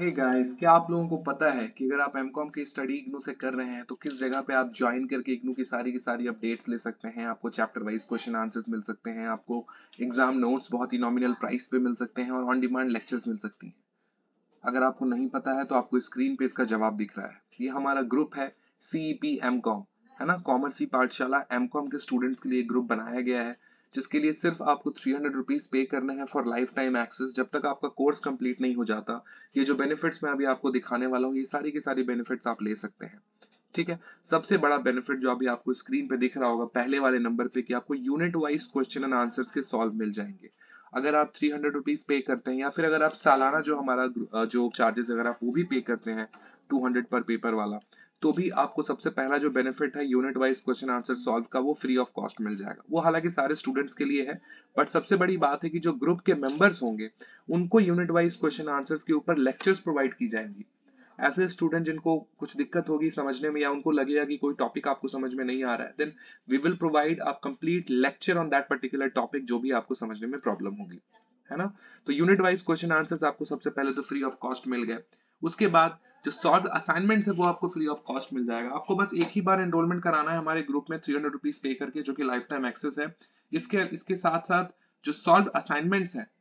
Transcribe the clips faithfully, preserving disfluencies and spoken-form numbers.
Hey guys, क्या आप लोगों को पता है कि अगर आप एमकॉम की स्टडी इग्नू से कर रहे हैं तो किस जगह पे आप ज्वाइन करके इग्नू की सारी की सारी अपडेट्स ले सकते हैं। आपको चैप्टर वाइज क्वेश्चन आंसर्स मिल सकते हैं, आपको एग्जाम नोट्स बहुत ही नॉमिनल प्राइस पे मिल सकते हैं और ऑन डिमांड लेक्चर्स मिल सकती हैं। अगर आपको नहीं पता है तो आपको स्क्रीन पे इसका जवाब दिख रहा है। ये हमारा ग्रुप है सीईपी एमकॉम, है ना। कॉमर्स पाठशाला एमकॉम के स्टूडेंट्स के लिए ग्रुप बनाया गया है जिसके लिए सिर्फ आपको थ्री हंड्रेड रुपीज पे करने हैं फॉर लाइफ टाइम एक्सेस, जब तक आपका कोर्स कंप्लीट नहीं हो जाता। ये जो बेनिफिट्स मैं अभी आपको दिखाने वाला हूँ, ये सारी की सारी बेनिफिट्स आप ले सकते हैं। ठीक है। सबसे बड़ा बेनिफिट जो अभी आपको स्क्रीन पे दिख रहा होगा पहले वाले नंबर पे, कि आपको unit wise question and answers के सॉल्व मिल जाएंगे अगर आप थ्री हंड्रेड रुपीज पे करते हैं, या फिर अगर आप सालाना जो हमारा जो चार्जेस अगर आप वो भी पे करते हैं टू हंड्रेड पर पेपर वाला, तो भी आपको सबसे पहला जो बेनिफिट है unit wise question answer solve का, वो फ्री ऑफ कॉस्ट मिल जाएगा। वो हालांकि सारे स्टूडेंट्स के लिए है, बट सबसे बड़ी बात है कि जो ग्रुप के मेंबर्स होंगे उनको यूनिट वाइज क्वेश्चन आंसर्स के ऊपर लेक्चर्स प्रोवाइड की जाएंगी। ऐसे स्टूडेंट जिनको कुछ दिक्कत होगी समझने में, या उनको लगेगा कि कोई टॉपिक आपको समझ में नहीं आ रहा है, then we will provide a complete lecture on that particular topic जो भी आपको समझने में प्रॉब्लम होगी, है ना। तो यूनिट वाइज क्वेश्चन आंसर्स आपको सबसे पहले तो फ्री ऑफ कॉस्ट मिल गए। उसके बाद जो सॉल्व असाइनमेंट्स है वो आपको फ्री ऑफ कॉस्ट मिल जाएगा। आपको बस एक ही बार एनरोलमेंट कराना है हमारे ग्रुप में थ्री हंड्रेड रुपीज पे करके, जो कि लाइफ टाइम एक्सेस है। इसके इसके साथ साथ जो सॉल्व असाइनमेंट्स है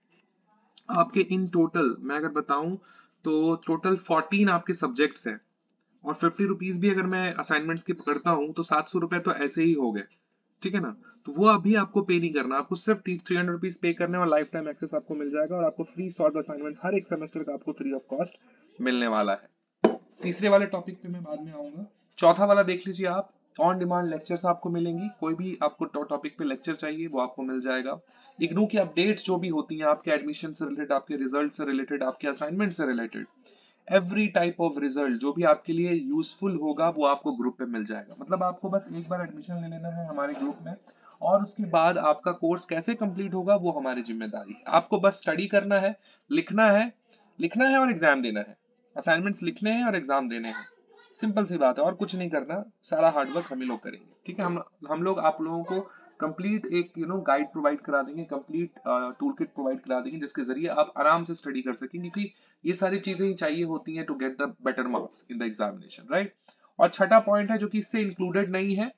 आपके, इन टोटल मैं अगर बताऊं तो टोटल फोर्टीन आपके सब्जेक्ट्स हैं, और फिफ्टी रुपीज भी अगर मैं असाइनमेंट्स की पकड़ता हूं तो सात सौ रुपए तो ऐसे ही हो गए। ठीक है ना। तो वो अभी आपको पे नहीं करना, आपको सिर्फ थ्री हंड्रेड रुपीज पे करने और लाइफ टाइम एक्सेस आपको मिल जाएगा, और आपको फ्री सॉल्व असाइनमेंट्स हर एक सेमेस्टर का आपको फ्री ऑफ कॉस्ट मिलने वाला है। तीसरे वाले टॉपिक पे मैं बाद में आऊंगा। चौथा वाला देख लीजिए आप, ऑन डिमांड लेक्चर्स आपको मिलेंगी। कोई भी आपको टॉपिक पे लेक्चर चाहिए वो आपको मिल जाएगा। इग्नू की अपडेट्स जो भी होती हैं आपके एडमिशन से रिलेटेड, आपके रिजल्ट से रिलेटेड, आपके असाइनमेंट से related, every type of result जो भी आपके लिए यूजफुल होगा वो आपको ग्रुप पे मिल जाएगा। मतलब आपको बस एक बार एडमिशन ले लेना है हमारे ग्रुप में, और उसके बाद आपका कोर्स कैसे कंप्लीट होगा वो हमारी जिम्मेदारी है। आपको बस स्टडी करना है, लिखना है लिखना है और एग्जाम देना है। असाइनमेंट्स लिखने हैं और एग्जाम देने हैं, सिंपल सी बात है, और कुछ नहीं करना। सारा हार्डवर्क हम ही लोग करेंगे। ठीक है। हम हम लोग आप लोगों को कंप्लीट एक यू नो गाइड प्रोवाइड करा देंगे, कंप्लीट टूल किट प्रोवाइड करा देंगे, जिसके जरिए आप आराम से स्टडी कर सकेंगे, क्योंकि ये सारी चीजें ही चाहिए होती हैं to get the better marks in the examination, right. और छठा पॉइंट है जो कि इससे इंक्लूडेड नहीं है,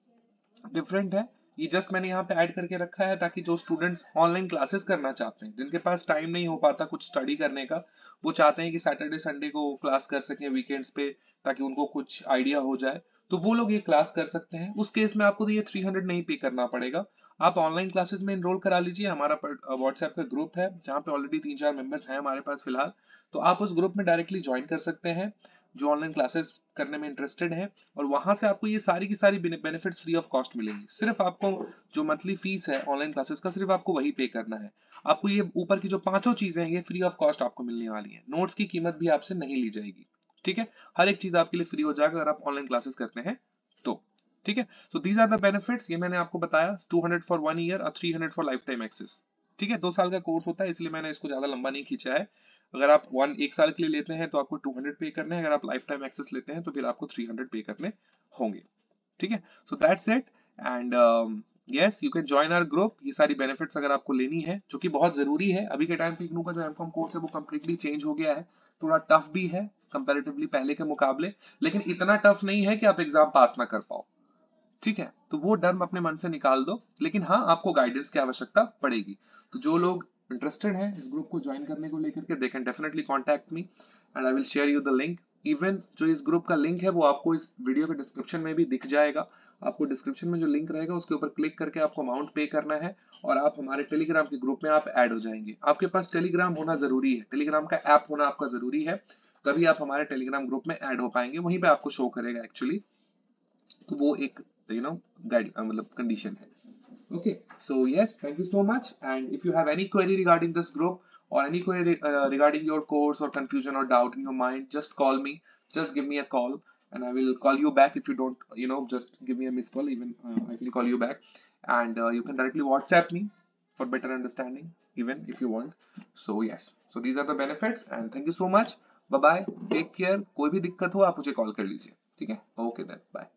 डिफरेंट है, ये जस्ट मैंने यहाँ पे ऐड करके रखा है ताकि जो स्टूडेंट्स ऑनलाइन क्लासेस करना चाहते हैं, जिनके पास टाइम नहीं हो पाता कुछ स्टडी करने का, वो चाहते हैं कि सैटरडे संडे को क्लास कर सकें वीकेंड्स पे, ताकि उनको कुछ आइडिया हो जाए, तो वो लोग ये क्लास कर सकते हैं। उस केस में आपको तो ये थ्री हंड्रेड नहीं पे करना पड़ेगा। आप ऑनलाइन क्लासेस में एनरोल करा लीजिए। हमारा व्हाट्सएप का ग्रुप है जहाँ पे ऑलरेडी तीन चार मेंबर्स हैं हमारे पास फिलहाल, तो आप उस ग्रुप में डायरेक्टली ज्वाइन कर सकते हैं जो ऑनलाइन क्लासेस करने में इंटरेस्टेड है, और वहां से आपको ये सारी की सारी बेनिफिट्स फ्री ऑफ कॉस्ट मिलेंगी। सिर्फ आपको जो मंथली फीस है ऑनलाइन क्लासेस का, सिर्फ आपको वही पे करना है। आपको ये ऊपर की जो पांचों चीजें हैं ये फ्री ऑफ कॉस्ट आपको मिलने वाली है। नोट्स की कीमत भी आपसे नहीं ली जाएगी। ठीक है। हर एक चीज आपके लिए फ्री हो जाएगा अगर आप ऑनलाइन क्लासेस करते हैं तो। ठीक है। So these are the benefits, ये मैंने आपको बताया, two hundred for one year और three hundred for life time access. ठीक है। दो साल का कोर्स होता है, इसलिए मैंने इसको ज्यादा लंबा नहीं खींचा है। अगर आप वन एक साल के लिए लेते हैं तो आपको टू हंड्रेड पे करने हैं, अगर आप लाइफ टाइम एक्सेस लेते हैं तो फिर आपको थ्री हंड्रेड पे करने होंगे। ठीक है। So that's it, and yes you can join our group. ये सारी बेनिफिट्स अगर आपको लेनी है, जो कि बहुत जरूरी है। अभी के टाइम पे इग्नू का जो एमकॉम कोर्स है वो कंप्लीटली चेंज हो गया है, थोड़ा टफ भी है कंपैरेटिवली पहले के मुकाबले, लेकिन इतना टफ नहीं है कि आप एग्जाम पास ना कर पाओ। ठीक है। तो वो डर अपने मन से निकाल दो, लेकिन हाँ आपको गाइडेंस की आवश्यकता पड़ेगी। तो जो लोग इंटरेस्टेड हैं इस ग्रुप को ज्वाइन करने को लेकर के, they can definitely contact me and I will share you the link. Even जो इस ग्रुप का लिंक है वो आपको इस वीडियो के डिस्क्रिप्शन में भी दिख जाएगा। आपको डिस्क्रिप्शन में जो लिंक रहेगा उसके ऊपर क्लिक करके आपको अमाउंट पे करना है, और आप हमारे टेलीग्राम के ग्रुप में आप ऐड हो जाएंगे। आपके पास टेलीग्राम होना जरूरी है, टेलीग्राम का ऐप होना आपका जरूरी है, तभी आप हमारे टेलीग्राम ग्रुप में ऐड हो पाएंगे। वहीं पे आपको शो करेगा एक्चुअली, तो वो एक you know guide uh, मतलब condition है। Okay, so yes, thank you so much, and if you have any query regarding this group or any query uh, regarding your course or confusion or doubt in your mind, just call me, just give me a call and I will call you back. If you don't, you know just give me a missed call, even uh, I can call you back, and uh, you can directly WhatsApp me for better understanding even if you want. So yes, so these are the benefits, and thank you so much. Bye bye, take care. कोई भी दिक्कत हो आप मुझे call कर लीजिए। ठीक है। Okay then, bye.